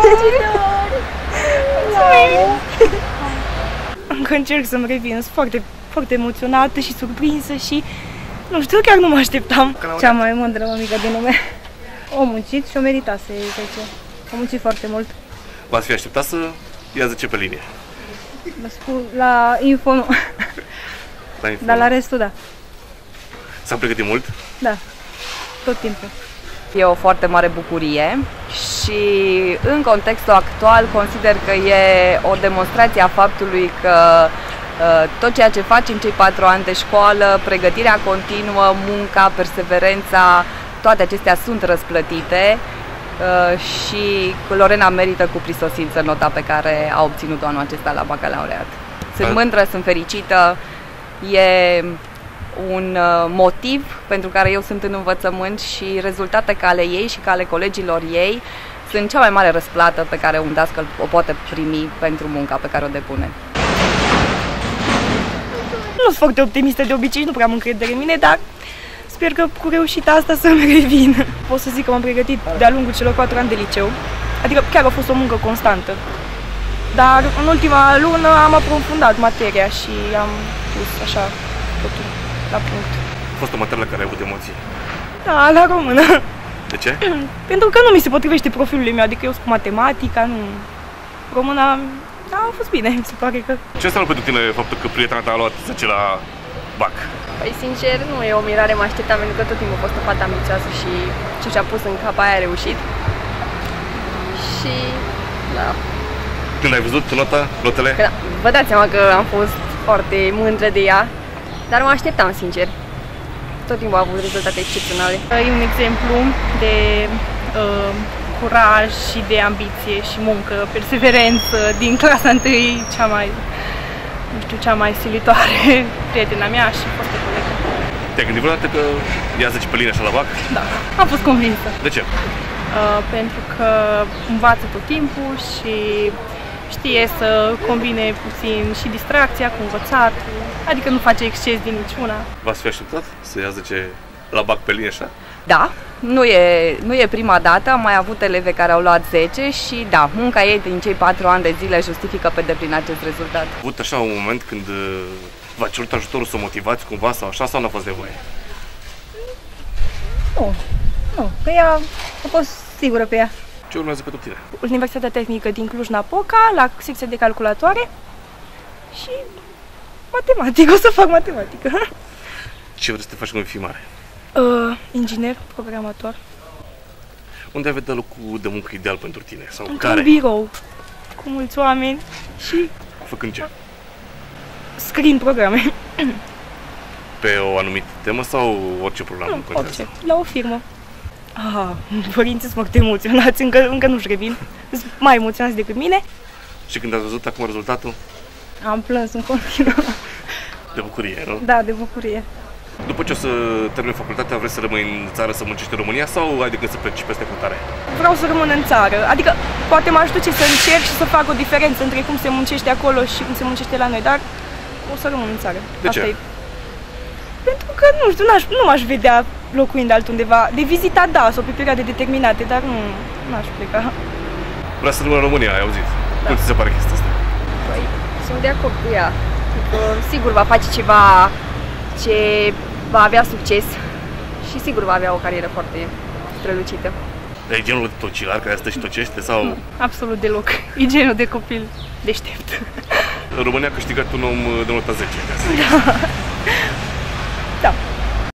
Încă încerc să-mi revin, sunt foarte, foarte emoționată și surprinsă și nu știu, chiar nu mă așteptam. Cea mai mândră mămică din lume. O muncit și o meritase 10. A muncit foarte mult. V-ați fi așteptat să ia 10 pe linie? La info nu. La info. Dar la restul da. S-a pregătit mult? Da, tot timpul. E o foarte mare bucurie și în contextul actual consider că e o demonstrație a faptului că tot ceea ce faci în cei 4 ani de școală, pregătirea continuă, munca, perseverența, toate acestea sunt răsplătite și Lorena merită cu prisosință nota pe care a obținut-o anul acesta la bacalaureat. Sunt mândră, sunt fericită, e un motiv pentru care eu sunt în învățământ și rezultate ca ale ei și ca ale colegilor ei sunt cea mai mare răsplată pe care un dascăl o poate primi pentru munca pe care o depune. Nu sunt foarte optimistă de obicei, nu prea am încredere în mine, dar sper că cu reușita asta să-mi revin. Pot să zic că m-am pregătit de-a lungul celor 4 ani de liceu, adică chiar a fost o muncă constantă. Dar în ultima lună am aprofundat materia și am pus așa totul la punct. A fost o materie la care ai avut emoții? Da, la română. De ce? Pentru că nu mi se potrivește profilului meu, adică eu sunt cu matematica, nu... Româna, da, a fost bine, mi se pare că... Ce înseamnă pentru tine faptul că prietena ta a luat 10 la BAC? Păi, sincer, nu e o mirare, mă așteptam, pentru că tot timpul a fost o fată ambițioasă și ce și-a pus în cap aia a reușit. Și, da. Când ai văzut notele? Că, vă dați seama că am fost foarte mândră de ea, dar mă așteptam, sincer. Tot timpul a avut rezultate excepționale. E un exemplu de curaj și de ambiție și muncă, perseverență din clasa 1, cea mai silitoare, prietena mea și fostă colegă. Te-ai gândit vreodată că ia 10 pe linie așa la BAC? Da, am fost convinsă. De ce? Pentru că învață tot timpul și știe să combine puțin și distracția cu învățatul, adică nu face exces din niciuna. V-ați fi așteptat să ia 10 la BAC pe linie așa? Da, nu e prima dată, am mai avut elevi care au luat 10 și da, munca ei din cei 4 ani de zile justifică pe deplin acest rezultat. A avut așa un moment când v-a cerut ajutorul să o motivați cumva sau așa, sau nu a fost nevoie? Nu, că ea a fost sigură pe ea. Ce urmează pentru tine? Universitatea Tehnică din Cluj-Napoca, la secția de calculatoare și matematică, o să fac matematică. Ce vrei să te faci când fii mare? Inginer, programator. Unde ai vedea locul de muncă ideal pentru tine? Sau Într-un care? birou, cu mulți oameni și Făcând ce? scriind programe. Pe o anumită temă sau orice program? Nu, orice, la o firmă. Părinții sunt foarte emoționați, încă nu-și revin. Sunt mai emoționați decât mine. Și când ați văzut acum rezultatul? Am plâns în continuu. De bucurie, nu? Da, de bucurie. După ce o să termini facultatea, vrei să rămâi în țară să muncești în România sau ai de gând să pleci peste hotare? Vreau să rămân în țară, adică poate m-aș duce să încerc și să fac o diferență între cum se muncește acolo și cum se muncește la noi, dar o să rămân în țară. De ce? Asta e. Pentru că, nu știu, nu m-aș vedea locuind altundeva. De vizitat, da, sau pe perioade determinate, dar nu aș pleca. Vreau să rămân în România, ai auzit? Da. Cum ți se pare chestia asta? Păi, sunt de acord cu ea. Că, sigur va face ceva ce va avea succes și sigur va avea o carieră foarte strălucită. E genul de tocilar care stă și tocește sau? Absolut deloc. E genul de copil deștept. România a câștigat un om de nota 10. Da.